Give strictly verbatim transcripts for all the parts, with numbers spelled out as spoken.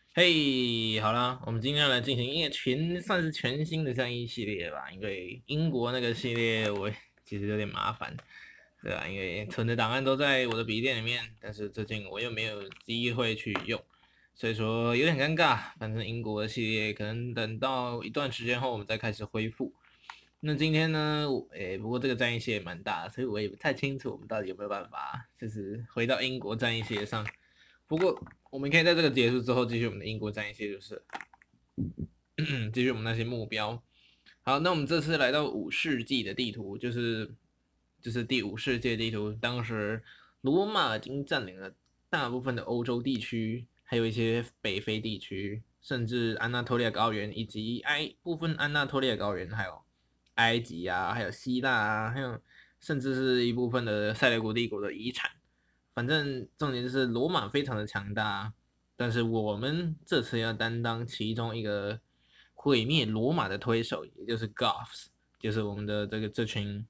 嘿，好啦，我们今天来进行一个全算是全新的战役系列吧。因为英国那个系列我其实有点麻烦，对吧？因为存的档案都在我的笔电里面，但是最近我又没有机会去用，所以说有点尴尬。反正英国的系列可能等到一段时间后我们再开始恢复。那今天呢，我诶，不过这个战役系也蛮大的，所以我也不太清楚我们到底有没有办法，就是回到英国战役系列上。不过我们可以在这个结束之后继续我们的英国战役系列，就是继续我们那些目标。好，那我们这次来到五世纪的地图，就是就是第五世纪地图。当时罗马已经占领了大部分的欧洲地区，还有一些北非地区，甚至安纳托利亚高原以及埃部分安纳托利亚高原，还有埃及啊，还有希腊啊，还有甚至是一部分的塞琉古帝国的遗产。反正重点就是罗马非常的强大，但是我们这次要担当其中一个毁灭罗马的推手，也就是 Goths，就是我们的这个这群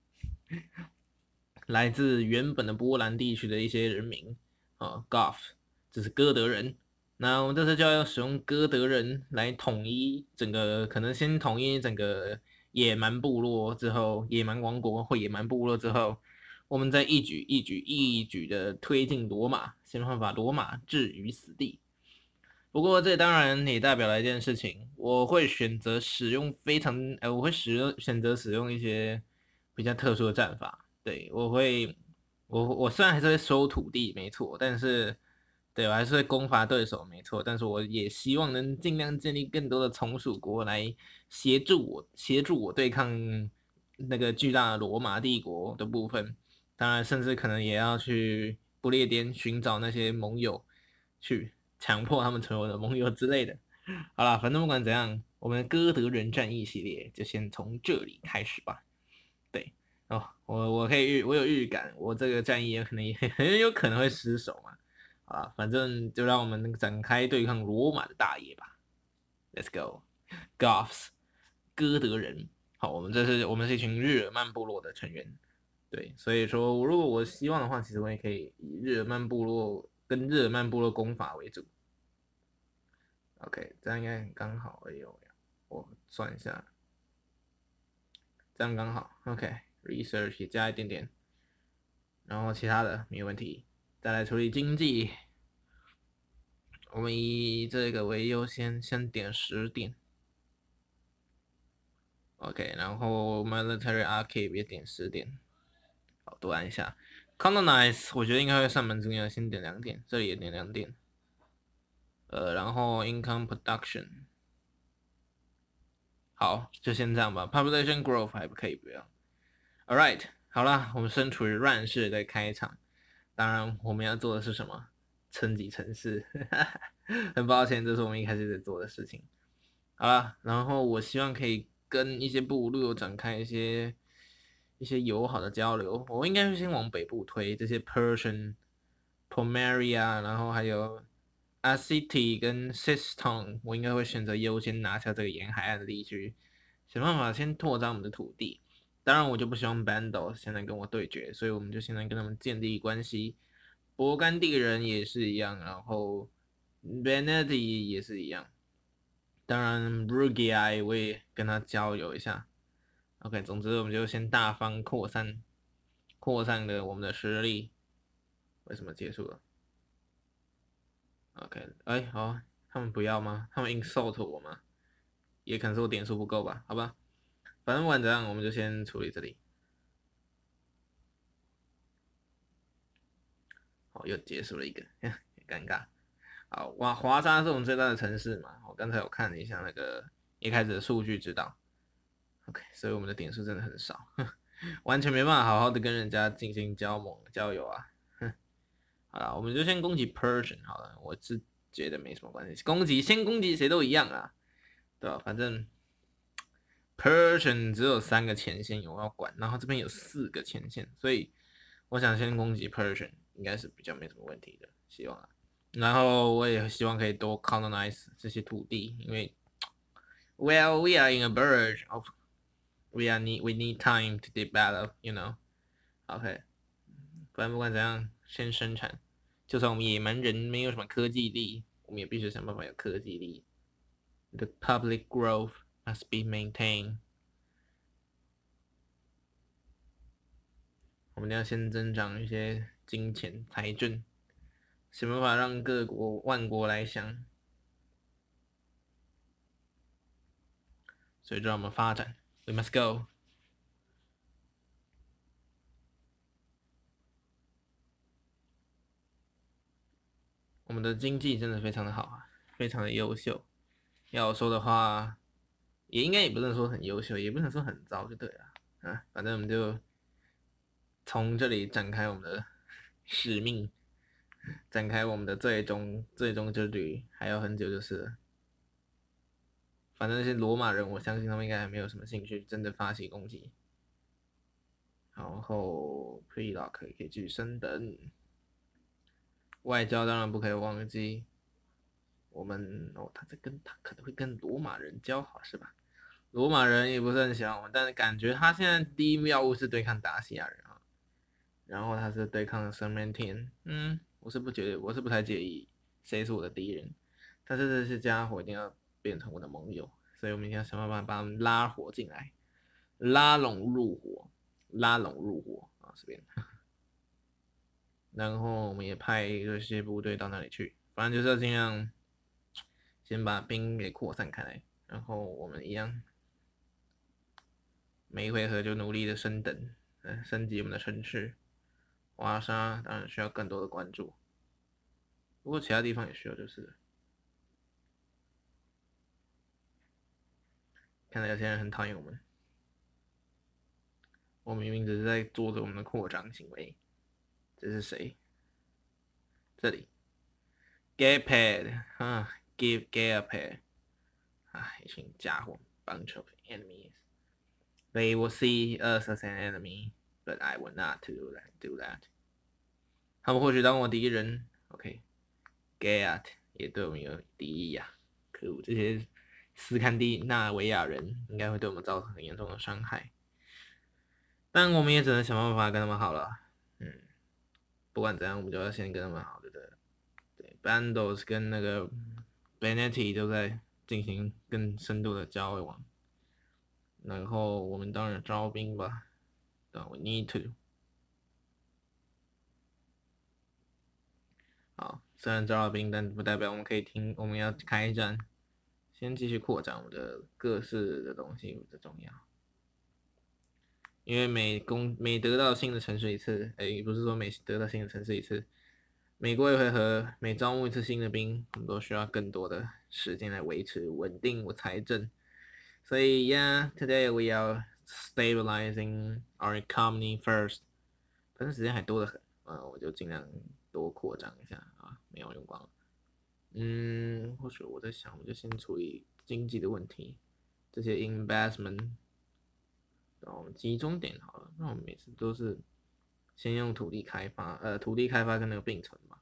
来自原本的波兰地区的一些人民啊，Goth，这是哥德人。那我们这次就要使用哥德人来统一整个，可能先统一整个野蛮部落之后，野蛮王国或野蛮部落之后，我们再一举一举一举的推进罗马，想办法把罗马置于死地。不过这当然也代表了一件事情，我会选择使用非常，呃，我会使用选择使用一些比较特殊的战法。对，我会，我我虽然还是会收土地，没错，但是，对我还是会攻伐对手，没错，但是我也希望能尽量建立更多的从属国来协助我，协助我对抗那个巨大的罗马帝国的部分。当然，甚至可能也要去不列颠寻找那些盟友，去强迫他们成为我的盟友之类的。好啦，反正不管怎样，我们的哥德人战役系列就先从这里开始吧。对，哦，我我可以预，我有预感，我这个战役也可能也很有可能会失手嘛。啊，反正就让我们展开对抗罗马的大业吧。Let's go，Goths，哥德人。好，我们这是我们是一群日耳曼部落的成员。对，所以说如果我希望的话，其实我也可以以日耳曼部落跟日耳曼部落攻法为主。OK，这样应该很刚好。哎呦，我算一下，这样刚好。OK，research 也加一点点，然后其他的没问题。再来处理经济，我们以这个为优先，先点十点。OK，然后 military archive 也点十点。好，多按一下。colonize 我觉得应该会上蛮重要，先点两点，这里也点两点。呃，然后 income production，好，就先这样吧。population growth 还不可以不要。All right，好了，我们身处于乱世的开场，当然我们要做的是什么？撑起城市。很抱歉，这是我们一开始在做的事情。好了，然后我希望可以跟一些部落展开一些一些友好的交流。我应该会先往北部推这些 Persian、Pomeria，然后还有 Asiti 跟 Siston，我应该会选择优先拿下这个沿海岸的地区，想办法先拓展我们的土地。当然，我就不希望 Bando 现在跟我对决，所以我们就现在跟他们建立关系。勃艮第人也是一样，然后 Benedi 也是一样。当然 r u g i a 我也跟他交流一下。OK，总之我们就先大方扩散，扩散的我们的实力。为什么结束了？OK，哎，好，他们不要吗？他们 insult 我吗？也可能是我点数不够吧？好吧，反正不管怎样，我们就先处理这里。好，又结束了一个，尴尬。好，哇，华沙是我们最大的城市嘛？我刚才有看了一下那个一开始的数据，知道。OK，所以我们的点数真的很少，完全没办法好好的跟人家进行交盟交友啊。好了，我们就先攻击 Persian 好了，我是觉得没什么关系，攻击先攻击谁都一样啊，对吧？反正 Persian 只有三个前线我要管，然后这边有四个前线，所以我想先攻击 Persian 应该是比较没什么问题的，希望啊。然后我也希望可以多 colonize 这些土地，因为 well we are in a verge of we are need we need time to develop，you know？OK，反正不管怎样，先生产。就算我们野蛮人没有什么科技力， 我们也必须想办法有科技力。The public growth must be maintained。我们要先增长一些金钱财政，想办法让各国万国来享，随着我们发展 ，We must go。我们的经济真的非常的好啊，非常的优秀。要说的话，也应该也不能说很优秀，也不能说很糟，就对了。啊，反正我们就从这里展开我们的使命，展开我们的最终最终之旅，还有很久就是了。反正那些罗马人，我相信他们应该还没有什么兴趣真的发起攻击。然后 Pre-lock 可以继续升等，外交当然不可以忘记。我们哦，他在跟他可能会跟罗马人交好是吧？罗马人也不是很喜欢我，但是感觉他现在第一要务是对抗达西亚人啊，然后他是对抗 Sarmatian， 嗯，我是不觉得，我是不太介意谁是我的敌人，但是这些家伙一定要变成我的盟友，所以我们一定要想办法把他们拉伙进来，拉拢入伙，拉拢入伙啊这边，然后我们也派这些部队到那里去，反正就是要尽量先把兵给扩散开来，然后我们一样。每一回合就努力的升等，呃，升级我们的城市。瓦沙当然需要更多的关注，不过其他地方也需要，就是了。看来有些人很讨厌我们，我明明只是在做着我们的扩张行为。这是谁？这里 ，Gapad 啊 ，Give Gapad 啊，一群家伙 ，bunch of enemies。They will see us as an enemy, but I will not do that. Do that. 他们或许当我敌人 ，OK。Gaiat 也对我们有敌意呀、啊，可恶！这些斯堪的纳维亚人应该会对我们造成很严重的伤害，但我们也只能想办法跟他们好了。嗯，不管怎样，我们就要先跟他们好，对不对？对 ，Bandos 跟那个 Benetti 都在进行更深度的交往，然后我们当然招兵吧，对 ，We need to。好，虽然招了兵，但不代表我们可以停，我们要开战。先继续扩展我们的各式的东西，这重要。因为每攻每得到新的城市一次，哎，不是说每得到新的城市一次，每过一回合，每招募一次新的兵，我们都需要更多的时间来维持稳定我财政。所以呀 ，Today we are stabilizing our economy first。反正时间还多得很，啊，我就尽量多扩张一下啊，没有用光了。嗯，或许我在想，我就先处理经济的问题，这些 investment，然后集中点好了。那我们每次都是先用土地开发，呃，土地开发跟那个并存嘛。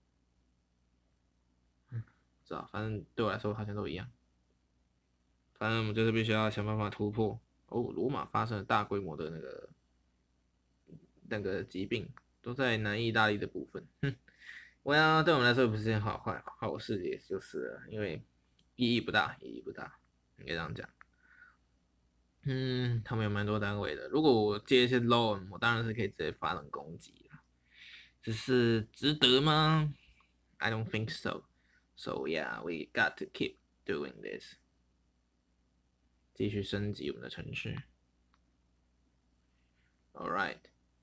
嗯，知道，反正对我来说好像都一样。反正我们就是必须要想办法突破。哦，罗马发生了大规模的那个那个疾病，都在南意大利的部分。哼。我要对我们来说不是件好坏好事，也就是了，因为意义不大，意义不大，应该这样讲。嗯，他们有蛮多单位的。如果我借一些 loan，我当然是可以直接发动攻击了，只是值得吗 ？I don't think so. So yeah, we got to keep doing this. 继续升级我们的城市。All right.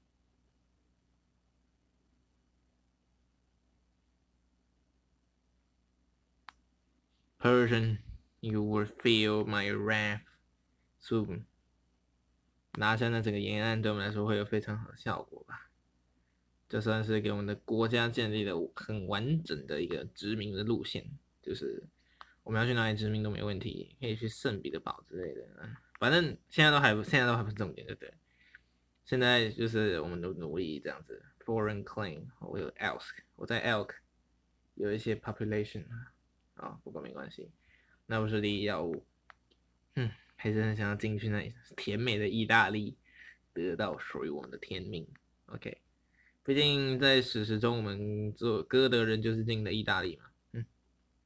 Persian, you will feel my wrath soon. 拿下那整个沿岸对我们来说会有非常好的效果吧。这算是给我们的国家建立了很完整的一个殖民的路线，就是我们要去哪里殖民都没问题，可以去圣彼得堡之类的。反正现在都还不，现在都还不是重点，对不对？现在就是我们都努力这样子。Foreign claim， 我有 Elk， 我在 Elk 有一些 population 啊，不过没关系，那不是第一要务。嗯，还是很想要进去那甜美的意大利，得到属于我们的天命。OK。毕竟在史实中，我们做哥德人就是进的意大利嘛，嗯，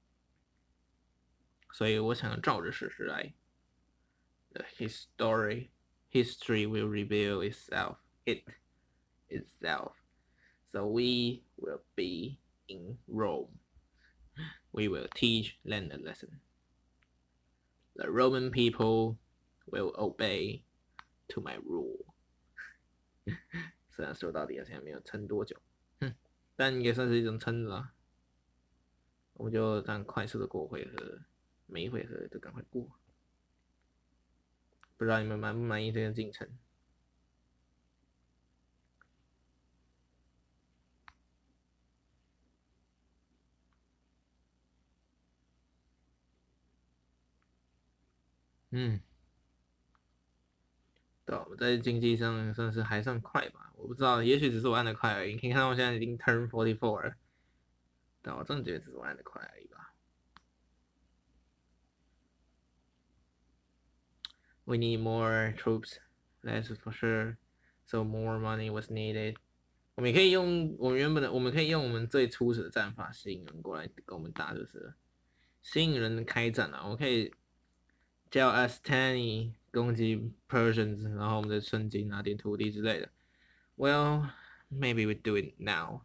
所以我想照着事实来。The history history will reveal itself it itself. So we will be in Rome. We will teach them a lesson. The Roman people will obey to my rule. 虽然说到底好像没有撑多久，哼，但也算是一种撑了。我们就这样快速的过回合，每一回合都赶快过。不知道你们满不满意这个进程？嗯，对，我在经济上算是还算快吧。我不知道，也许只是我按的快而已。你可以看到我现在已经 turn forty four 了，但我真的觉得只是我按的快而已吧。We need more troops, that's for sure. So more money was needed. 我们也可以用我们原本的，我们可以用我们最初始的战法吸引人过来跟我们打，就是了吸引人开战啊。我们可以叫 Astani 攻击 Persians， 然后我们再趁机拿点土地之类的。Well, maybe we do it now.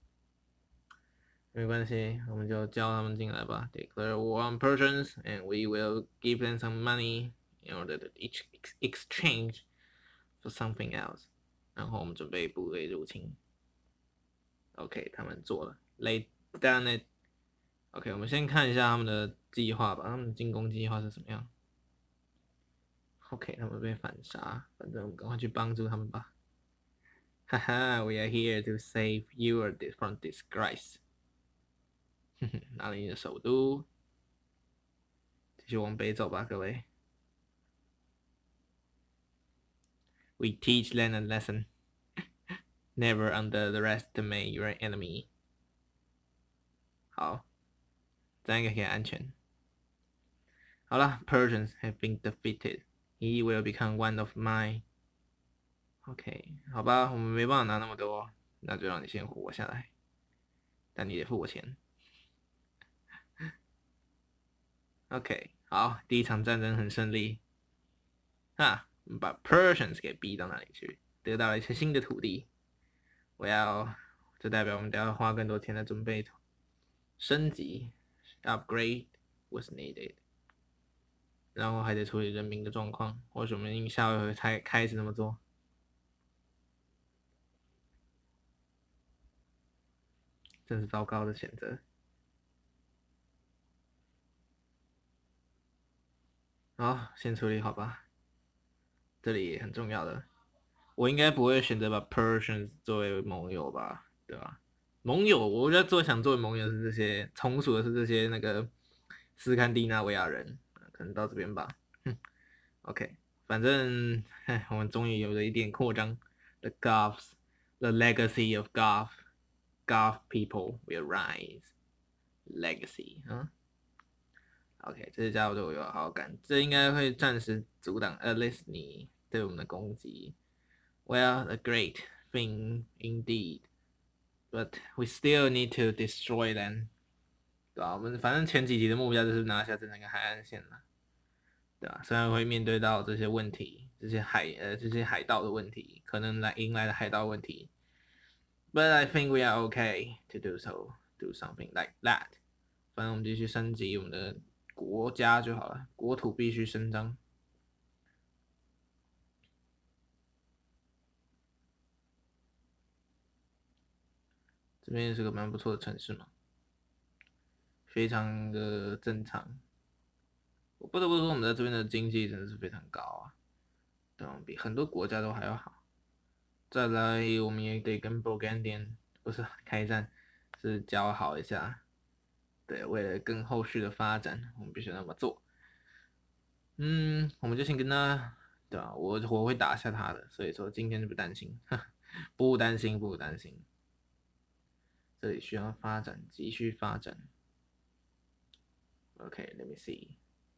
没关系，我们就叫他们进来吧。Declare war on Persians, and we will give them some money in order to each exchange for something else. 然后我们准备部队入侵。OK， 他们做了。Lay down it. OK， 我们先看一下他们的计划吧。他们的进攻计划是什么样 ？OK， 他们被反杀，反正我们赶快去帮助他们吧。哈哈 ，We are here to save you from disgrace. 拿了你的首都，继续往北走吧，各位。We teach them a lesson. Never underestimate your enemy. 好，这样应该可以安全。好了 ，Persians have been defeated. He will become one of mine. OK， 好吧，我们没办法拿那么多，那就让你先活下来，但你得付我钱。OK， 好，第一场战争很胜利。哈，我们把 Persians 给逼到那里去，得到了一些新的土地。我要，这代表我们得要花更多钱来准备升级 ，upgrade was needed。然后还得处理人民的状况，或许我们下回才开始这么做。真是糟糕的选择。好，先处理好吧。这里很重要的，我应该不会选择把 Persians 作为盟友吧，对吧？盟友，我觉得做想作为盟友是这些，从属的是这些那个斯堪的纳维亚人，可能到这边吧。OK， 反正我们终于有了一点扩张。The Goths, the legacy of Goth, Goth people will rise. Legacy，嗯。OK， 这些家伙对我有好感，这应该会暂时阻挡 Alice 你对我们的攻击。Well, a great thing indeed, but we still need to destroy them. 对吧？我们反正前几集的目标就是拿下这整个海岸线了，对吧？虽然会面对到这些问题，这些海呃这些海盗的问题，可能来迎来的海盗问题，but I think we are okay to do so, do something like that. 反正我们继续升级我们的国家就好了，国土必须伸张。这边是个蛮不错的城市嘛，非常的正常。我不得不说，我们在这边的经济真的是非常高啊，对吧？比很多国家都还要好。再来，我们也得跟 Burgundian 不是开战，是交好一下。对，为了更后续的发展，我们必须那么做。嗯，我们就先跟他，对吧？我我会打下他的，所以说今天就不担心，不担心，不担心。这里需要发展，继续发展。OK, let me see.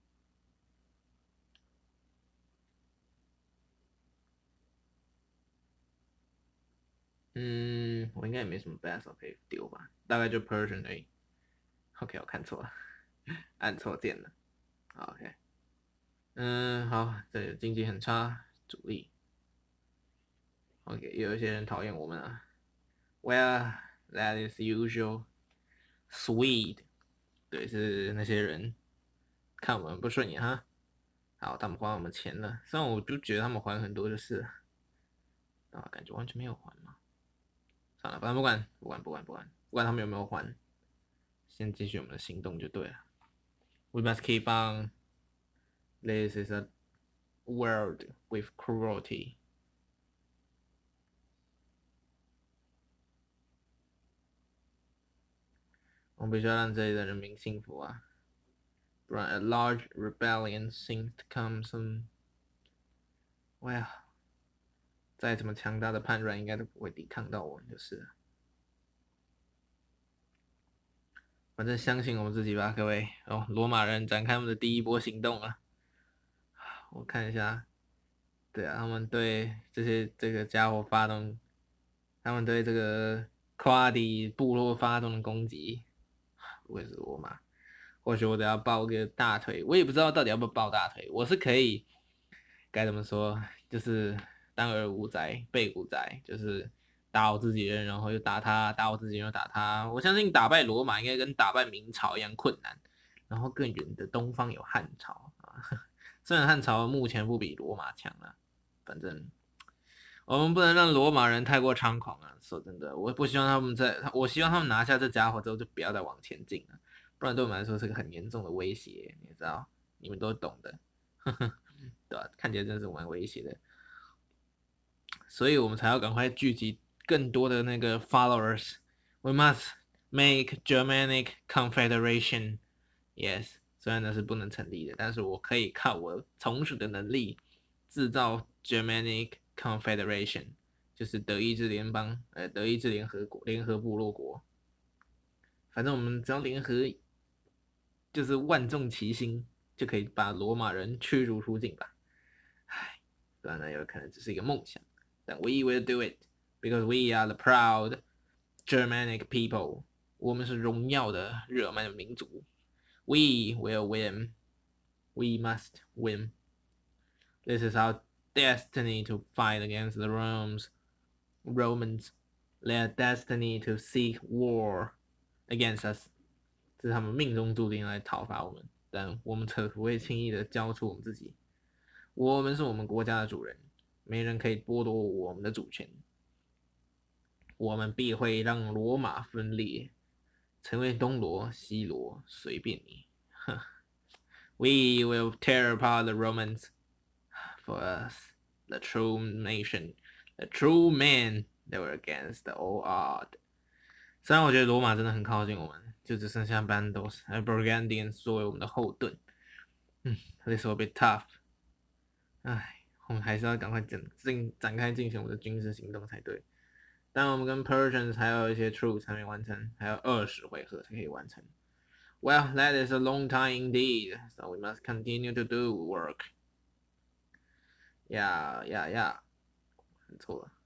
嗯，我应该也没什么 battle 可以丢吧，大概就 Persian 而已。OK， 我看错了，按错键了。 OK， 嗯，好，这里经济很差，主力。OK，也有一些人讨厌我们啊。Well, that is usual. Swede， 对，是那些人看我们不顺眼哈。好，他们还我们钱了，虽然我就觉得他们还很多就是了，啊，感觉完全没有还嘛。算了，反正不管，不管，不管，不管，不管他们有没有还，先继续我们的行动就对了。We must keep on. This is a world with cruelty. 我们必须要让这里的人民幸福啊，不然 a large rebellion seems to come soon. Well， 再怎么强大的叛乱，应该都不会抵抗到我们就是了。反正相信我们自己吧，各位。哦，罗马人展开他们的第一波行动了。我看一下，对啊，他们对这些这个家伙发动，他们对这个夸迪部落发动的攻击，不会是罗马。或许我得要抱个大腿，我也不知道到底要不要抱大腿。我是可以，该怎么说，就是当而无灾，备无灾，就是打我自己人，然后又打他，打我自己人又打他。我相信打败罗马应该跟打败明朝一样困难。然后更远的东方有汉朝啊，虽然汉朝目前不比罗马强了，反正我们不能让罗马人太过猖狂啊！说真的，我不希望他们在，我希望他们拿下这家伙之后就不要再往前进了，不然对我们来说是个很严重的威胁，你知道，你们都懂的，对吧？看起来真是蛮威胁的，所以我们才要赶快聚集更多的那个 followers。We must make Germanic Confederation. Yes， 虽然那是不能成立的，但是我可以靠我从属的能力制造 Germanic Confederation， 就是德意志联邦，呃，德意志联合国、联合部落国。反正我们只要联合，就是万众齐心，就可以把罗马人驱逐出境吧。唉，当然有可能只是一个梦想，但 we will do it because we are the proud Germanic people。我们是荣耀的日耳曼的民族。We will win. We must win. This is our destiny to fight against the Romans. Romans, their destiny to seek war against us. 这是他们命中注定来讨伐我们，但我们可不会轻易的交出我们自己。我们是我们国家的主人，没人可以剥夺我们的主权。我们必会让罗马分裂，成为东罗、西罗，随便你。We will tear apart the Romans. For us, the true nation, the true men that were against all odd. 虽然我觉得罗马真的很靠近我们，就只剩下 Vandals 和 Burgundians 作为我们的后盾。嗯 ，This will be tough. 唉，我们还是要赶快展进展开进行我们的军事行动才对。但我们跟 Persians 还有一些 troops 还没完成，还有二十回合才可以完成。Well, that is a long time indeed, so we must continue to do work. Yeah, yeah, yeah. 很错了。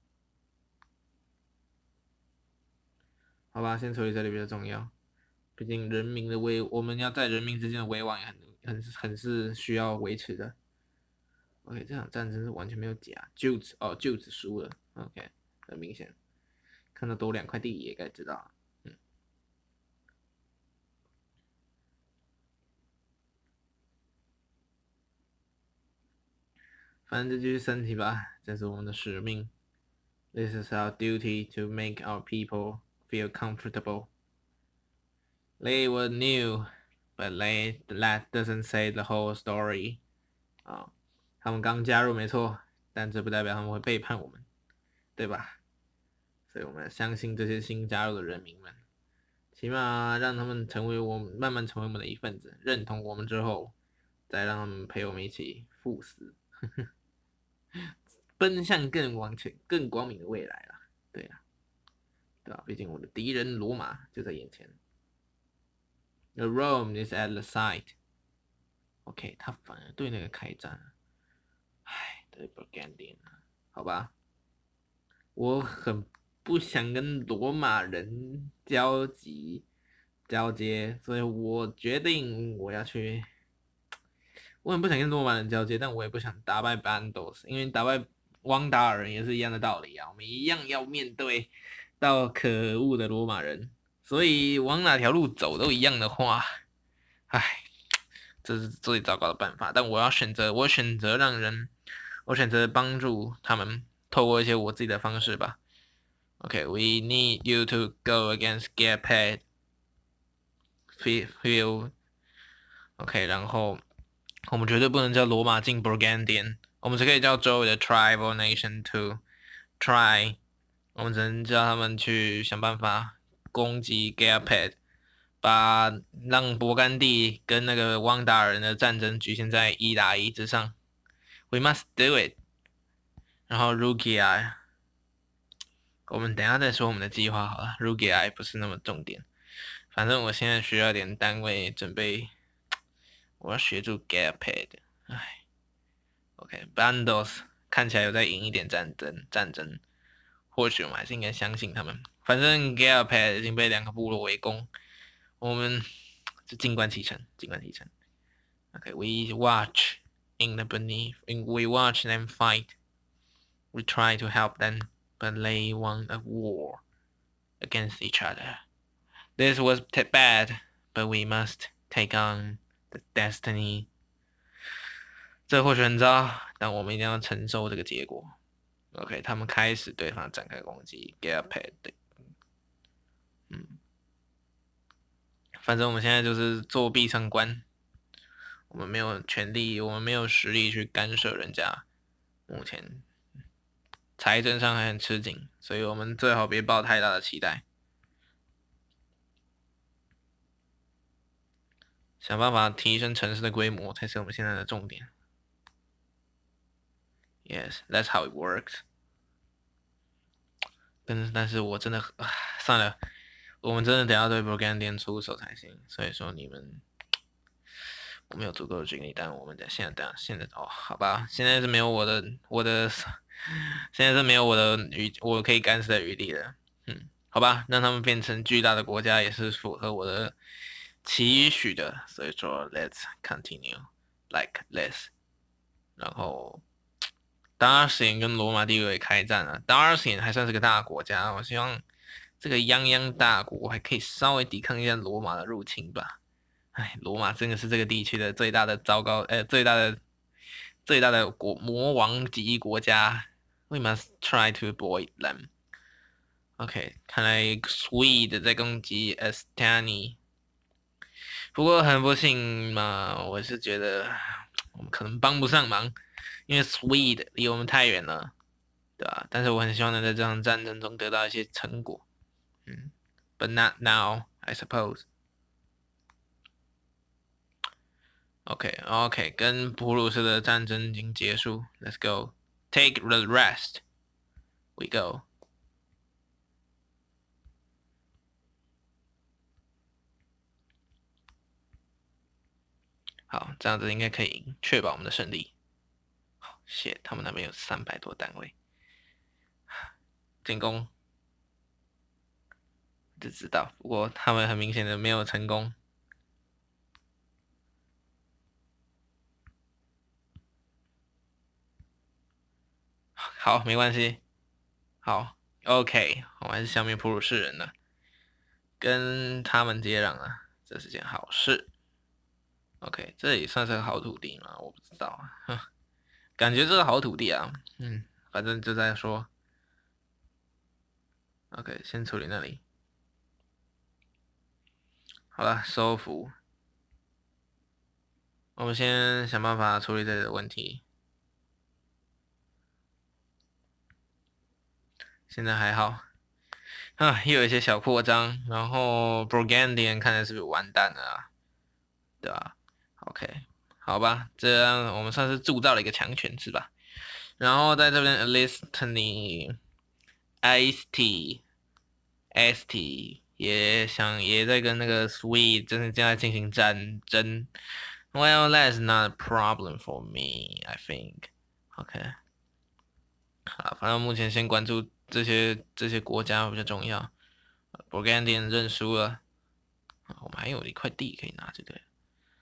好吧，先处理这里比较重要。毕竟人民的威，我们要在人民之间的威望也很很很是需要维持的。OK， 这场战争是完全没有假 ，Jutes 哦，Jutes 输了。OK， 很明显，看到多两块地也该知道。嗯，反正就继续身体吧，这是我们的使命。This is our duty to make our people feel comfortable. They were new, but they, that doesn't say the whole story. 啊，他们刚加入没错，但这不代表他们会背叛我们，对吧？所以我们要相信这些新加入的人民们，起码让他们成为我们，慢慢成为我们的一份子，认同我们之后，再让他们陪我们一起赴死，奔向更往前、更光明的未来了。对啊，对吧？毕竟我的敌人罗马就在眼前。The Rome is at the site. OK， 他反而对那个开战，唉，对 Burgundian， 好吧，我很不想跟罗马人交集交接，所以我决定我要去我很不想跟罗马人交接，但我也不想打败 Bandos，因为打败汪达尔人也是一样的道理啊，我们一样要面对到可恶的罗马人，所以往哪条路走都一样的话，唉，这是最糟糕的办法。但我要选择，我选择让人，我选择帮助他们，透过一些我自己的方式吧。Okay, we need you to go against get paid. Feel. OK， 然后我们绝对不能叫罗马进 Burgundian， 我们只可以叫周围的 tribe or nation to try， 我们只能叫他们去想办法攻击 Gaped， 把让勃艮第跟那个汪达尔人的战争局限在一打一之上。We must do it。然后 Rugia， 我们等一下再说我们的计划好了 ，Rugia 不是那么重点，反正我现在需要点单位准备。我要协助 Gaped， 唉 ，OK，Bandos 看起来有在赢一点战争，战争，或许我们还是应该相信他们。反正 Gaped 已经被两个部落围攻，我们就静观其成，静观其成。OK，we watch in the beneath, we watch them fight. We try to help them, but they want a war against each other. This was bad, but we must take on the destiny. 这或许很糟，但我们一定要承受这个结果。OK， 他们开始对方展开攻击 ，Gaped， 嗯，反正我们现在就是作壁上观，我们没有权利，我们没有实力去干涉人家。目前财政上还很吃紧，所以我们最好别抱太大的期待。想办法提升城市的规模才是我们现在的重点。Yes, that's how it works. 但但是我真的算了，我们真的得要对 Burgundian 出手才行。所以说你们，我没有足够的军力，但我们在现在等现在哦，好吧，现在是没有我的我的，现在是没有我的余我可以干涉的余地的。嗯，好吧，让他们变成巨大的国家也是符合我的期许的。所以说 ，Let's continue like this， 然后。达尔斯跟罗马帝国也开战了，达尔斯还算是个大国家，我希望这个泱泱大国还可以稍微抵抗一下罗马的入侵吧。哎，罗马真的是这个地区的最大的糟糕，呃，最大的最大的国魔王级国家。We must try to avoid them. OK， 看来 Swede 在攻击 Estani， 不过很不幸嘛，我是觉得我们可能帮不上忙。因为 Swede 离我们太远了，对吧？但是我很希望能在这场战争中得到一些成果，嗯 ，But not now, I suppose. OK, OK， 跟普鲁士的战争已经结束 ，Let's go, take the rest. We go. 好，这样子应该可以赢，确保我们的胜利。shit， 他们那边有三百多单位，进攻，就知道。不过他们很明显的没有成功。好，没关系。好 ，OK， 我还是消灭普鲁士人了，跟他们接壤了，这是件好事。OK， 这也算是个好土地吗？我不知道啊。感觉这是好土地啊，嗯，反正就在说。OK， 先处理那里。好了，收服。我们先想办法处理这个问题。现在还好，啊，又有一些小扩张，然后 Burgundian 看来是不是完蛋了啊？对吧 ？OK， 好吧，这样我们算是铸造了一个强权，是吧？然后在这边 Alistany S T S T 也想也在跟那个 Swede 真的正在进行战争。Well, that's not a problem for me, I think. OK， 好，反正目前先关注这些这些国家比较重要。Burgundian 认输了，我们还有一块地可以拿，对不对？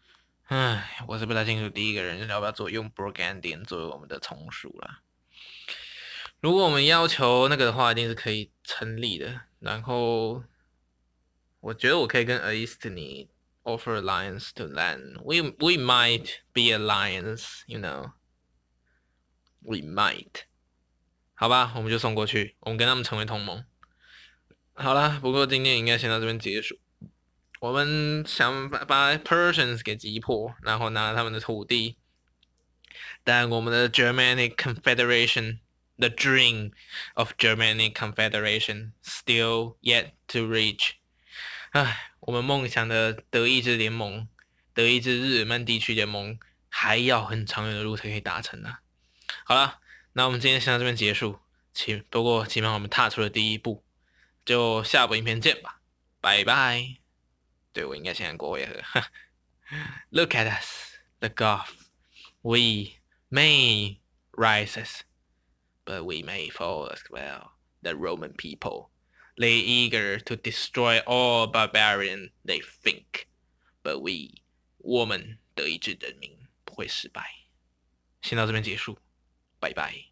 唉，我是不太清楚第一个人要不要做用 Burgundian 作为我们的从属了。如果我们要求那个的话，一定是可以成立的。然后，我觉得我可以跟 Aistini offer alliance to land. We we might be alliance, you know. We might. 好吧，我们就送过去，我们跟他们成为同盟。好啦，不过今天应该先到这边结束。我们想把把 Persians 给击破，然后拿他们的土地。但我们的 Germanic Confederation, the dream of Germanic Confederation, still yet to reach. 唉，我们梦想的德意志联盟，德意志日耳曼地区联盟，还要很长远的路才可以达成呢。好了，那我们今天先到这边结束。起不过起码我们踏出了第一步，就下部影片见吧，拜拜。对，我应该先按国会和。Look at us, the Gulf. We may rise, but we may fall as well. The Roman people, they eager to destroy all barbarian they think, but we, 我们德意志人民不会失败。先到这边结束，拜拜。